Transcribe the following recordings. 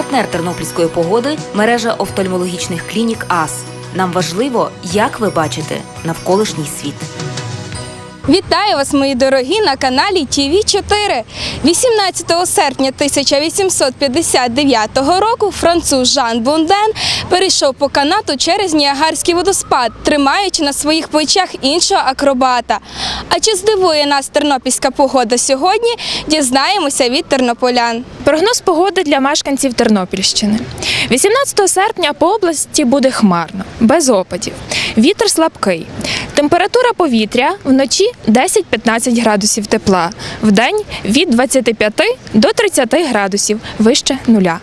Партнер тернопільської погоди – мережа офтальмологічних клінік АС. Нам важливо, як ви бачите навколишній світ. Вітаю вас, мої дорогі, на каналі ТВ4. 18 серпня 1859 року француз Жан Бунден перейшов по канату через Ніагарський водоспад, тримаючи на своїх плечах іншого акробата. А чи здивує нас тернопільська погода сьогодні, дізнаємося від тернополян. Прогноз погоди для мешканців Тернопільщини. 18 серпня по області буде хмарно, без опадів. Вітер слабкий. Температура повітря вночі 10-15 градусів тепла, вдень від 25 до 30 градусів, вище нуля.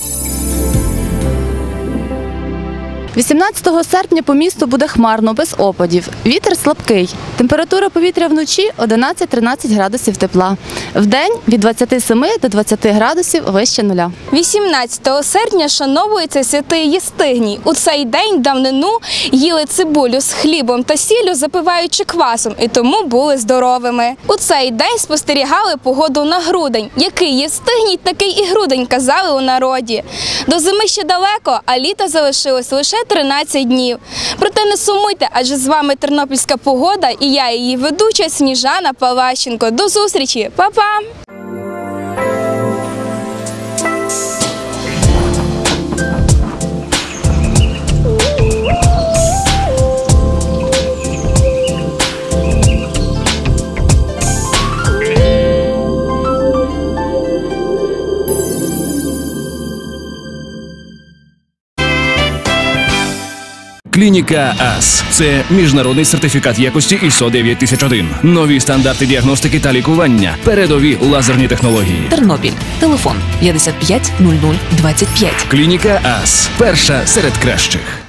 18 серпня по місту буде хмарно, без опадів. Вітер слабкий. Температура повітря вночі 11-13 градусів тепла. Вдень від 27 до 20 градусів, вище нуля. 18 серпня шановується святий Єстигній. У цей день давнину їли цибулю з хлібом та сіллю, запиваючи квасом, і тому були здоровими. У цей день спостерігали погоду на грудень. Який Єстигній, такий і грудень, казали у народі. До зими ще далеко, а літа залишилось лише 13 днів. Проте не сумуйте, адже з вами тернопільська погода і я, її ведуча Сніжана Палащенко. До зустрічі! Па-па! Клініка АС – це міжнародний сертифікат якості ISO 9001. Нові стандарти діагностики та лікування. Передові лазерні технології. Тернопіль. Телефон 55 00 25. Клініка АС – перша серед кращих.